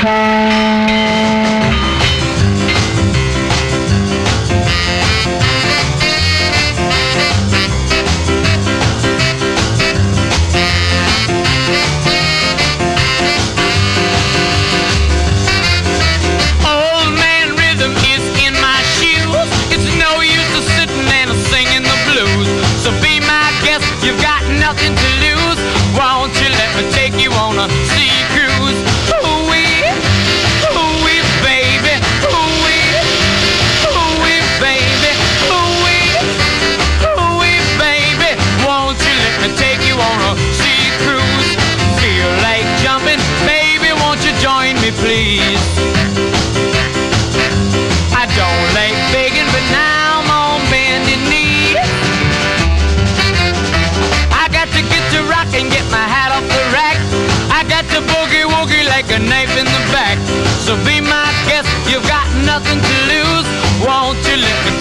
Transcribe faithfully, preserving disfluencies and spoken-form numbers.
You've got nothing to lose. Won't you let me take you on a sea cruise? Ooh-wee, ooh-wee, baby. Ooh-wee, ooh-wee, baby. Ooh-wee, ooh-wee, baby. Won't you let me take you on a sea cruise? Feel like jumping, baby, won't you join me, please? I don't like begging, but now I'm on bending knee. And get my hat off the rack. I got the boogie woogie like a knife in the back. So be my guest, you've got nothing to lose. Won't you let me